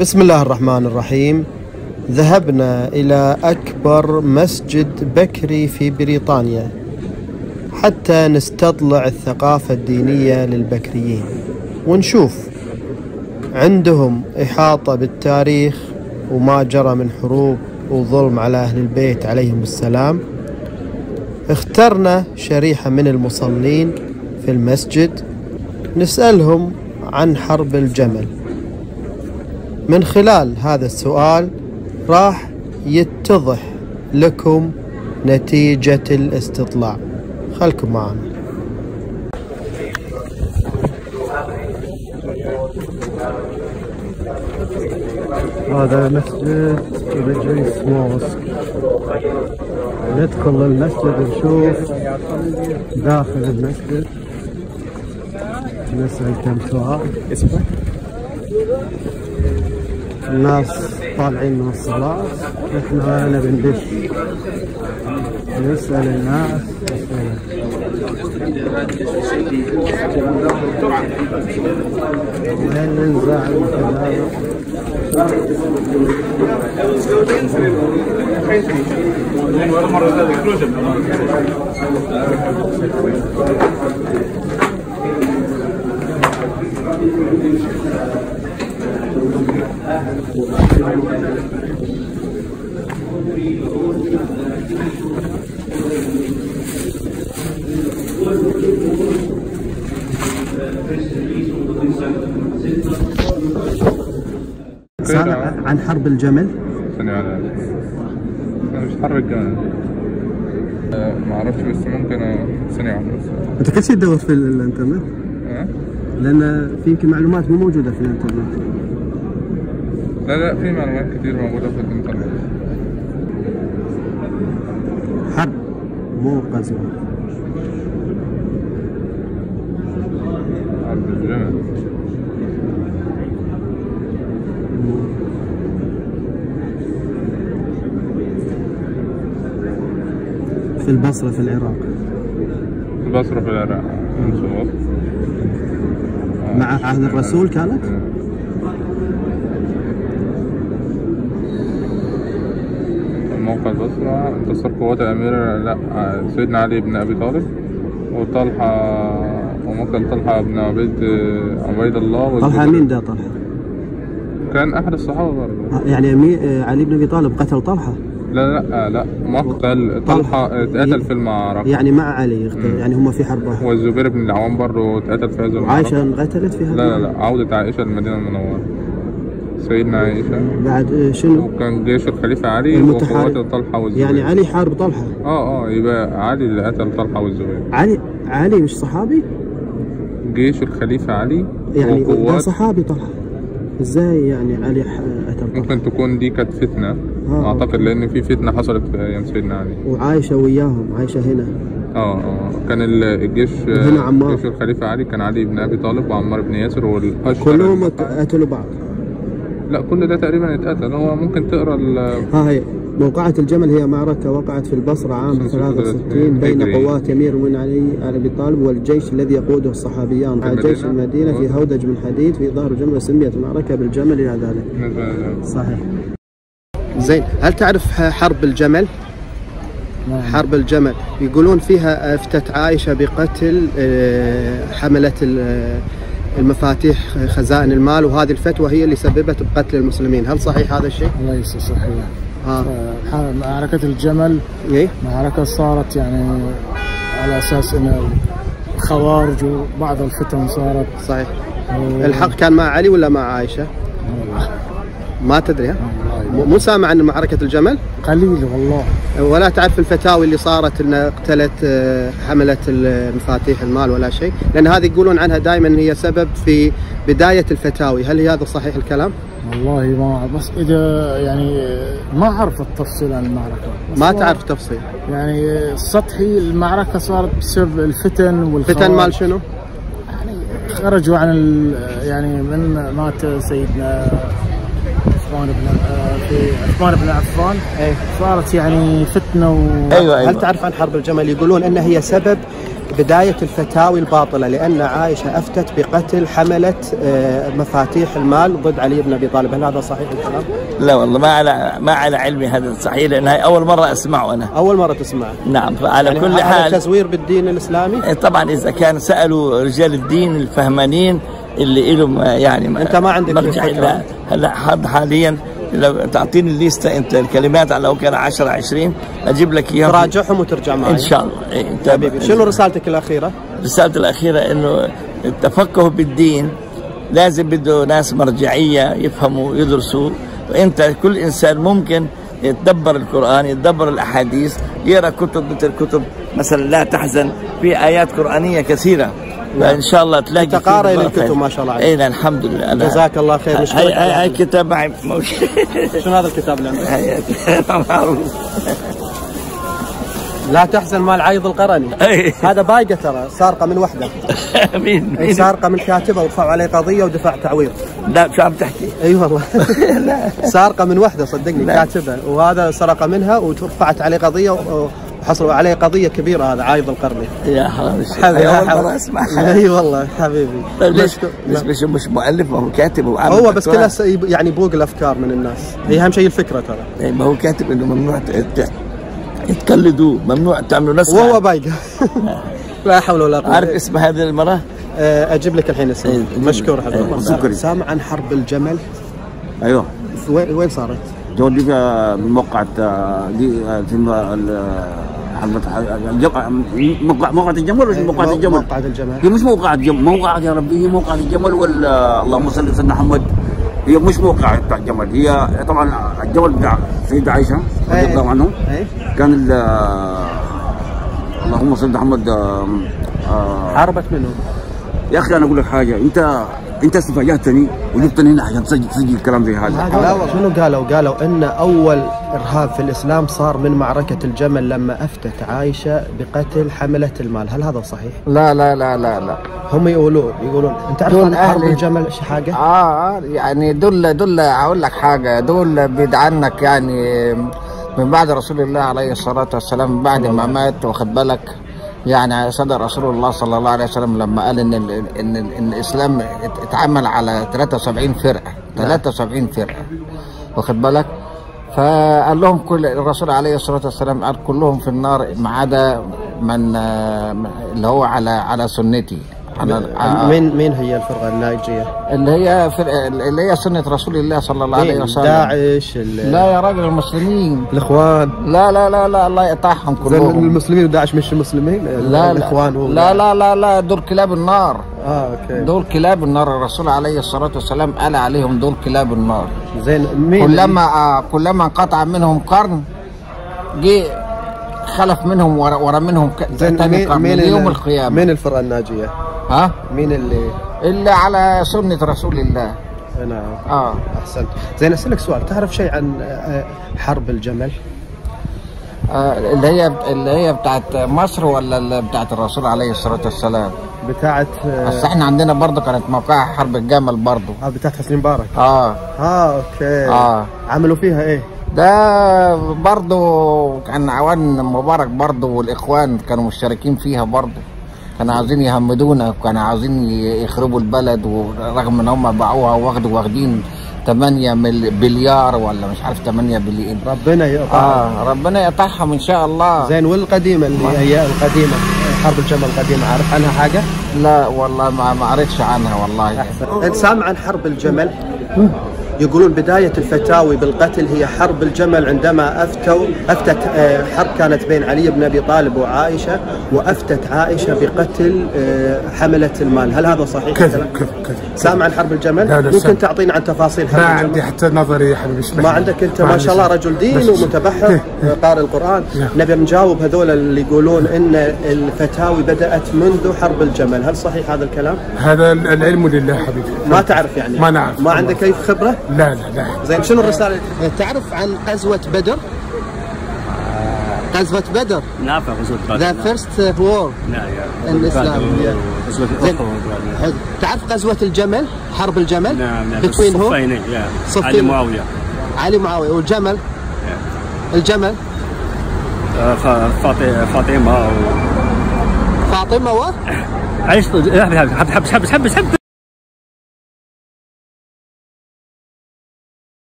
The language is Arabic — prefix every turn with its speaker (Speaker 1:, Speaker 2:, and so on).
Speaker 1: بسم الله الرحمن الرحيم. ذهبنا إلى أكبر مسجد بكري في بريطانيا حتى نستطلع الثقافة الدينية للبكريين ونشوف عندهم إحاطة بالتاريخ وما جرى من حروب وظلم على أهل البيت عليهم السلام. اخترنا شريحة من المصلين في المسجد نسألهم عن حرب الجمل. من خلال هذا السؤال راح يتضح لكم نتيجة الاستطلاع. خلكم معنا. هذا مسجد ريجنس موسك. ندخل المسجد نشوف داخل المسجد، نسأل كم سؤال. الناس طالعين من الصلاة، احنا هنا بندش نسأل الناس وين ننزع عن حرب الجمل.
Speaker 2: انا مش حرب الجمل، ما اعرفش، بس ممكن ثانية واحدة بس.
Speaker 1: انت كل شيء تدور في الانترنت؟ لان في يمكن معلومات مو موجودة في الانترنت.
Speaker 2: لا في معلومات كتير موجودة في الانترنت.
Speaker 1: حرب مو غزو.
Speaker 2: حرب الجمل
Speaker 1: في البصرة في العراق.
Speaker 2: البصرة في العراق
Speaker 1: مع عهد الرسول كانت؟
Speaker 2: موقع البصرة انتصار قوات الأمير سيدنا علي بن أبي طالب وطلحة، وممكن طلحة بن عبيد الله.
Speaker 1: طلحة مين ده طلحة؟
Speaker 2: كان أحد الصحابة برضه.
Speaker 1: يعني علي بن أبي طالب قتل طلحة؟
Speaker 2: لا مقتل طلحة اتقتل في المعركة.
Speaker 1: يعني مع علي يعني هم في حرب واحدة.
Speaker 2: والزبير بن العوام برضه اتقتل في هذا المعركة.
Speaker 1: عائشة انقتلت في هذا؟
Speaker 2: لا عودة عائشة المدينة المنورة. سيدنا عائشة
Speaker 1: بعد شنو؟
Speaker 2: وكان جيش الخليفة علي وقوات طلحة والزبير.
Speaker 1: يعني علي حارب طلحة؟
Speaker 2: يبقى علي اللي قتل طلحة والزبير.
Speaker 1: علي مش صحابي؟
Speaker 2: جيش الخليفة علي
Speaker 1: يعني ده صحابي طلحة، ازاي يعني علي قتل طلحة؟
Speaker 2: ممكن تكون دي كانت فتنة. اعتقد لان في فتنة حصلت في ايام سيدنا علي.
Speaker 1: وعايشة وياهم، عايشة هنا.
Speaker 2: كان الجيش
Speaker 1: هنا عمار.
Speaker 2: جيش الخليفة علي كان علي بن ابي طالب وعمار بن ياسر والاشهر
Speaker 1: كلهم قتلوا بعض.
Speaker 2: لا كل ده تقريبا اتقتل. هو ممكن تقرا
Speaker 1: هي موقعة الجمل هي معركة وقعت في البصرة عام 63 بين قوات أمير من علي أبي طالب والجيش الذي يقوده الصحابيان مع جيش المدينة في هودج من حديد في ظهر الجمل، وسميت المعركة بالجمل إلى ذلك. صحيح. زين، هل تعرف حرب الجمل؟ حرب الجمل يقولون فيها أفتت عائشة بقتل حملة المفاتيح خزائن المال، وهذه الفتوى هي اللي سببت بقتل المسلمين. هل صحيح هذا الشيء؟
Speaker 3: ليس صحيح. معركة الجمل معركة صارت يعني على أساس أن الخوارج وبعض الفتن صارت.
Speaker 1: صحيح. الحق كان مع علي ولا مع عائشة؟ ما تدري؟ مو سامع عن معركة الجمل؟
Speaker 3: قليل والله.
Speaker 1: ولا تعرف الفتاوي اللي صارت ان قتلت حملة المفاتيح المال ولا شيء؟ لان هذه يقولون عنها دائما هي سبب في بداية الفتاوي. هل هذا صحيح الكلام؟
Speaker 3: والله ما، بس اذا يعني ما اعرف التفصيل عن المعركة.
Speaker 1: ما تعرف تفصيل؟
Speaker 3: يعني سطحي المعركة صارت بسبب الفتن والخوارج.
Speaker 1: فتن مال شنو؟
Speaker 3: يعني خرجوا عن يعني من مات سيدنا عثمان بن عفان. صارت يعني فتنه
Speaker 1: ايوه. هل تعرف عن حرب الجمل؟ يقولون ان هي سبب بداية الفتاوي الباطلة لأن عائشة أفتت بقتل حملة مفاتيح المال ضد علي بن أبي طالب، هل هذا صحيح الكلام؟
Speaker 4: لا والله ما على علمي هذا صحيح، لأن هي أول مرة أسمعه أنا.
Speaker 1: أول مرة تسمعه؟
Speaker 4: نعم. فعلى
Speaker 1: يعني
Speaker 4: كل حال
Speaker 1: هذا تزوير بالدين الإسلامي؟
Speaker 4: طبعا إذا كان سألوا رجال الدين الفهمانين اللي لهم يعني
Speaker 1: أنت ما عندك
Speaker 4: مرجع. لا هلا حاليا لو تعطيني الليسته انت الكلمات على لو كان 10 20 اجيب لك اياها
Speaker 1: تراجعهم وترجع معي
Speaker 4: ان شاء الله. انت
Speaker 1: حبيبي شنو رسالتك الاخيره؟
Speaker 4: رسالتي الاخيره انه التفقه بالدين لازم بده ناس مرجعيه يفهموا يدرسوا، وانت كل انسان ممكن يتدبر القران يتدبر الاحاديث، يقرا كتب مثل كتب مثلا لا تحزن، في ايات قرانيه كثيره فان شاء الله تلاقي
Speaker 1: انت قارئ للكتب ما شاء الله عليك.
Speaker 4: اي الحمد لله.
Speaker 1: جزاك الله خير.
Speaker 4: هاي كتاب معي.
Speaker 1: شنو هذا الكتاب اللي عندك؟
Speaker 4: معروف
Speaker 1: لا تحزن مال عايض القرني. هذا بايقه ترى، سارقه من وحده.
Speaker 4: مين؟
Speaker 1: سارقه من كاتبه ورفعوا عليه قضيه ودفع تعويض.
Speaker 4: لا شو عم تحكي؟
Speaker 1: اي والله. سارقه من وحده صدقني كاتبه، وهذا سرق منها ورفعت عليه قضيه وحصلوا عليه قضيه كبيره. هذا عايض القرني.
Speaker 4: يا حرام
Speaker 1: حبيبي
Speaker 4: اول مره اسمعها.
Speaker 1: اي والله حبيبي.
Speaker 4: ليش مش مؤلف؟ ما هو كاتب
Speaker 1: هو بس كله يعني يبوق الافكار من الناس، هي اهم شيء الفكره ترى.
Speaker 4: ما هو كاتب انه ممنوع تقلدوه، ممنوع تعملوا نسخ
Speaker 1: وهو بايقه. لا حول ولا قوه.
Speaker 4: عارف اسم هذه المراه؟
Speaker 1: اجيب لك الحين اسمه. مشكور حضرتك. سامع عن حرب الجمل؟
Speaker 5: ايوه.
Speaker 1: وين صارت؟
Speaker 5: دي في موقع دي في موقع الجمل ولا موقع الجمل؟
Speaker 1: موقع الجمل.
Speaker 5: هي مش موقع الجمل، موقع يا ربي، هي موقع الجمل ولا اللهم صل على سيدنا محمد. هي مش موقع بتاع الجمل، هي طبعا الجمل بتاع سيدة عائشة رضي الله عنه. كان اللهم صل على محمد.
Speaker 1: حاربت منه.
Speaker 5: يا اخي انا اقول لك حاجه، انت استفاجأتني وجبتني هنا عشان تسجل الكلام زي هذا.
Speaker 1: لا شنو قالوا ان اول ارهاب في الاسلام صار من معركه الجمل لما افتت عائشه بقتل حمله المال، هل هذا صحيح؟
Speaker 3: لا لا لا لا لا.
Speaker 1: هم يقولون انت عارف عن حرب الجمل ايش حاجه؟
Speaker 3: يعني دول اقول لك حاجه، دول بعيد عنك يعني من بعد رسول الله عليه الصلاه والسلام، بعد ما مات واخد بالك. يعني صدق رسول الله صلى الله عليه وسلم لما قال ان الاسلام اتعمل على 73 فرقه، 73 فرقه واخد بالك. فقال لهم كل الرسول عليه الصلاه والسلام قال كلهم في النار ما عدا من اللي هو على سنتي.
Speaker 1: مين هي الفرقه الناجيه؟
Speaker 3: اللي هي سنه رسول الله صلى الله عليه وسلم.
Speaker 1: داعش
Speaker 3: لا يا راجل، المسلمين
Speaker 1: الاخوان.
Speaker 3: لا لا لا لا الله يقطعهم كلهم.
Speaker 1: المسلمين وداعش مش المسلمين.
Speaker 3: لا الاخوان هو. لا لا لا لا دول كلاب النار.
Speaker 1: اوكي.
Speaker 3: دول كلاب النار، الرسول عليه الصلاه والسلام قال عليهم دول كلاب النار.
Speaker 1: زين مين؟
Speaker 3: كلما انقطع منهم قرن جه خلف منهم ورا منهم ثاني قرن يوم القيامه.
Speaker 1: مين الفرقه الناجيه؟
Speaker 3: ها؟
Speaker 1: مين
Speaker 3: اللي على سنة رسول الله.
Speaker 1: نعم. احسنت. زين اسالك سؤال، تعرف شيء عن حرب الجمل؟
Speaker 3: اللي هي بتاعت مصر ولا اللي بتاعت الرسول عليه الصلاة والسلام؟
Speaker 1: بتاعت
Speaker 3: بس احنا عندنا برضه كانت موقعها حرب الجمل برضه.
Speaker 1: بتاعت حسني مبارك.
Speaker 3: اوكي.
Speaker 1: عملوا فيها ايه؟
Speaker 3: ده برضه كان عوان مبارك برضه والاخوان كانوا مشتركين فيها برضه. كانوا عاوزين يهمدونا وكانوا عاوزين يخربوا البلد، ورغم ان هم باعوها واخدين 8 بليار ولا مش عارف 8 بليون.
Speaker 1: ربنا يقطعهم.
Speaker 3: ربنا يقطعهم ان شاء الله.
Speaker 1: زين والقديمه اللي هي القديمه، حرب الجمل القديمه، عارف عنها حاجه؟
Speaker 3: لا والله ما عرفتش عنها والله.
Speaker 1: انت سامع عن حرب الجمل؟ يقولون بداية الفتاوي بالقتل هي حرب الجمل، عندما أفتت حرب كانت بين علي بن أبي طالب وعائشة، وأفتت عائشة بقتل حملة المال، هل هذا صحيح؟
Speaker 6: كذب.
Speaker 1: سامع عن حرب الجمل؟
Speaker 6: لا
Speaker 1: ممكن تعطينا عن تفاصيل حرب الجمل؟
Speaker 6: ما عندي حتى نظري يا حبيبي.
Speaker 1: ما عندك أنت ما شاء الله رجل دين ومتبحر قارئ القرآن. نبي نجاوب هذول اللي يقولون إن الفتاوي بدأت منذ حرب الجمل، هل صحيح هذا الكلام؟
Speaker 6: هذا العلم لله حبيبي.
Speaker 1: ما تعرف يعني؟
Speaker 6: ما نعرف.
Speaker 1: ما عندك أي خبرة؟
Speaker 6: لا.
Speaker 1: زين شنو الرسالة؟ تعرف عن غزوة بدر؟ غزوة بدر.
Speaker 7: نعم غزوة بدر.
Speaker 1: The first war in Islam. تعرف غزوة الجمل؟ حرب الجمل؟
Speaker 7: نعم.
Speaker 1: between who؟
Speaker 7: علي معاوية.
Speaker 1: علي معاوية. والجمل؟ الجمل؟
Speaker 7: فاطمة
Speaker 1: فاطمة
Speaker 7: عشت حب